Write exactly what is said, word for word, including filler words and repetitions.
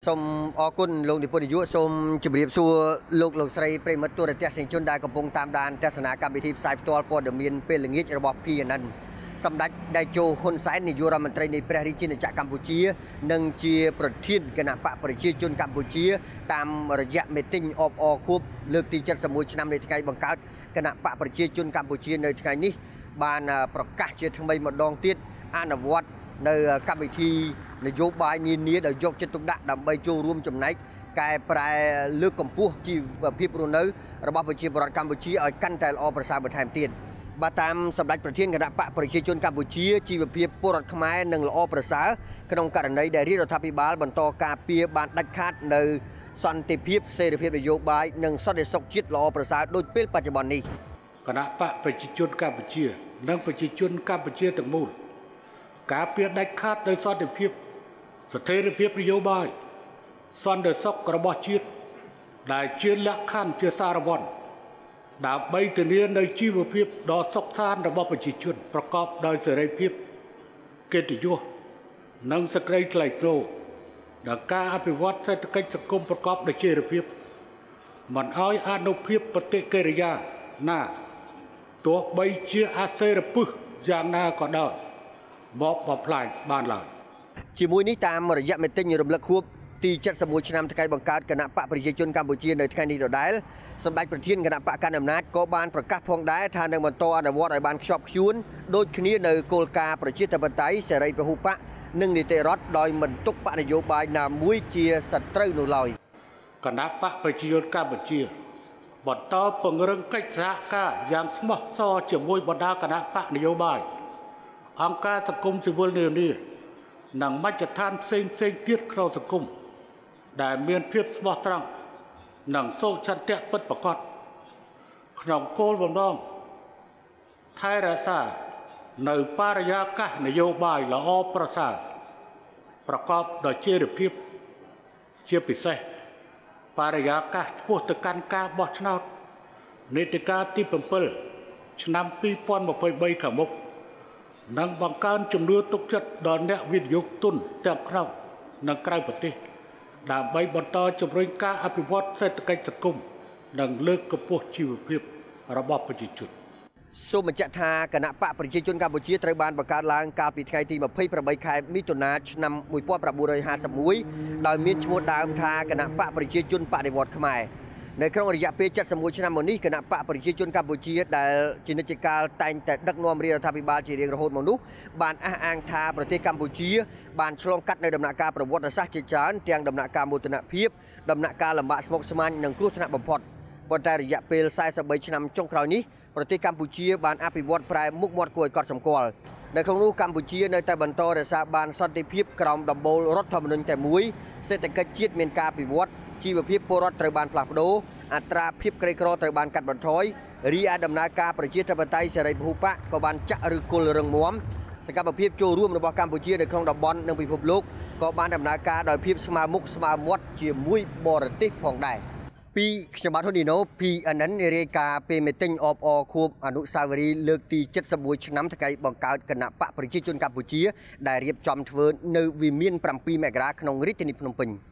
សូមអរគុណលោកនិពន្ធនាយកសូមជម្រាបសួរលោកលោកស្រីប្រិមត្តទូរទស្សនិកជនដែលកំពុងតាមដានទស្សនាកម្មវិធីផ្សាយផ្ទាល់ព័ត៌មានពេលល្ងាចរបស់ พี เอ็น เอ็น សម្ដេចតេជោ ហ៊ុនសែននាយករដ្ឋមន្ត្រីនៃព្រះរាជាណាចក្រកម្ពុជានិងជាប្រធានគណៈបកប្រជាជនកម្ពុជាតាមរយៈមេតិញអបអរខួបលើកទីเจ็ดสิบเอ็ดឆ្នាំនៃថ្ងៃបង្កើតគណៈបកប្រជាជនកម្ពុជានៅថ្ងៃនេះបានប្រកាសជាថ្មីម្ដងទៀតអនុវត្តនៅកម្មវិធីនយោបាយនានាដែលយកចិត្តទុកដាក់ដើម្បីចូលរួមចំណែកកែប្រែលើកកម្ពស់ជីវភាពរស់នៅរបស់ប្រជាពលរដ្ឋកម្ពុជាឲ្យកាន់តែល្អប្រសើរបន្ថែមទៀតបាទតាមសម្ដេចប្រធានគណៈបកប្រជាជនកម្ពុជាជីវភាពពលរដ្ឋខ្មែរនឹងល្អប្រសើរក្នុងករណីដែលរាជរដ្ឋាភិបាលបន្តការពារបានដាច់ខាតនៅសន្តិភាពសេរីភាពនយោបាយនិងសន្តិសុខជាតិល្អប្រសើរដូចពេលបច្ចុប្បន្ននេះគណៈបកប្រជាជនកម្ពុជានិងប្រជាជនកម្ពុជាទាំងមូលការពារដាច់ខាតដោយសន្តិភាពស្ថិរភាពនយោបាយសន្តិសុខរបស់ជាតិដែលជាលក្ខខណ្ឌជាសារវ័នដើម្បីធានានូវជីវភាពដ៏សុខសាន្តរបស់ប្រជាជនប្រកបដោយសេរីភាពកិត្តិយសនិងសេចក្តីថ្លៃថ្នូរនិងការអភិវឌ្ឍសេដ្ឋកិច្ចសង្គមប្រកបដោយចីរភាពមិនឲ្យអនុភាពបតិកិរិយាណាទោះបីជាអាសេរពឹសយ៉ាងណាក៏ដោយមកបំផ្លាញបានឡើយជាមួយនេះតាមរយៈមេតិញរំលឹកខួបទីเจ็ดสิบเอ็ดឆ្នាំថ្ងៃបង្កើតគណៈបកប្រជាជនកម្ពុជានៅថ្ងៃនេះដដែលសម្ដេចប្រធានគណៈបកកណ្ដាលអំណាចក៏បានប្រកាសផងដែរថានឹងបន្តអនុវត្តឲ្យបានខ្ជាប់ខ្ជួនដូចគ្នានៅគោលការណ៍ប្រជាធិបតេយ្យសេរីពហុបកនិងនីតិរដ្ឋដោយមិនទុកបកនយោបាយណាមួយជាសត្រូវនោះឡើយគណៈបកប្រជាជនកម្ពុជាបន្តពង្រឹងកិច្ចសហការយ៉ាងស្មោះសរជាមួយបណ្ដាគណៈបកនយោបាយអង្គការសង្គមស៊ីវិលនានានិងមជ្ឈដ្ឋានផ្សេងផ្សេងទៀតក្នុងសង្គមដែលមានភាពស្មោះត្រង់និងសុចរិតពិតប្រាកដក្នុងគោលបំណងថែរក្សានៅបរិយាកាសនយោបាយល្អប្រសើរប្រកបដោយចីរភាពជាពិសេសបរិយាកាសឆ្ពោះទៅកាន់ការបោះឆ្នោតនីតិកាលទីเจ็ดឆ្នាំពីរពាន់ยี่สิบสามខាងមុខនិងបង្កើនជំនឿទុកចិត្តដល់អ្នកវិនិយោគទុនទាំងក្នុងនិងក្រៅប្រទេសដើម្បីបន្តជំរុញការអភិវឌ្ឍសេដ្ឋកិច្ចសង្គមនិងលើកកម្ពស់ជីវភាពរបស់ប្រជាជនសូមបញ្ជាក់ថាគណៈបកប្រជាជនកម្ពុជាត្រូវបានបង្កើតឡើងកាលពីថ្ងៃទីยี่สิบแปดខែមិថុនាឆ្នាំnineteen fifty-oneដោយមានឈ្មោះដើមថាគណៈបកប្រជាជនបដិវត្តន៍ខ្មែរនៅក្នុងរយៈពេលเจ็ดสิบเอ็ดឆ្នាំមកនេះគណៈបកប្រជាជនកម្ពុជាដែលជានិច្ចកាលតែងតែដឹកនាំរាជរដ្ឋាភិបាលជារៀងរហូតមកនោះបានអះអាងថាប្រទេសកម្ពុជាបានឆ្លងកាត់នៅដំណាក់កាលប្រវត្តិសាស្ត្រជាច្រើនទាំងដំណាក់កាលមោទនភាពដំណាក់កាលលំបាកស្មុគស្មាញនិងគ្រោះថ្នាក់បំផុតប៉ុន្តែរយៈពេលforty-threeឆ្នាំចុងក្រោយនេះប្រទេសកម្ពុជាបានអភិវឌ្ឍប្រែមុខមាត់គួរឲ្យកត់សម្គាល់នៅក្នុងនោះកម្ពុជានៅតែបន្តរក្សាបានសន្តិភាពក្រោមដំបូលរដ្ឋធម្មនុញ្ញតែមួយសេដ្ឋកិច្ចជាតិមានការអភិវឌ្ឍជីវភាពពលរដ្ឋត្រូវបានផ្លាស់ប្ដូរអត្រាភាពក្រីក្រត្រូវបានកាត់បន្ថយរីឯដំណើរការប្រជាធិបតេយ្យសេរីពហុបកក៏បានចាក់ឫសគល់រឹងមាំសកម្មភាពចូលរួមរបស់កម្ពុជានៅក្នុងតំបន់និងពិភពលោកក៏បានដំណើរការដោយភាពស្មើមុខស្មើមាត់ជាមួយបរទេសផងដែរពីខ្ញុំបាទហ៊ុនឌីណូ พี เอ็น เอ็น រាយការណ៍ពីមេតិញអបអរខួបអនុស្សាវរីយ៍លើកទីเจ็ดสิบเอ็ดឆ្នាំថ្ងៃបង្កើតគណៈបកប្រជាជនកម្ពុជាដែលរៀបចំធ្វើនៅវិមានsevenមករាក្នុងរាជធានីភ្នំពេញ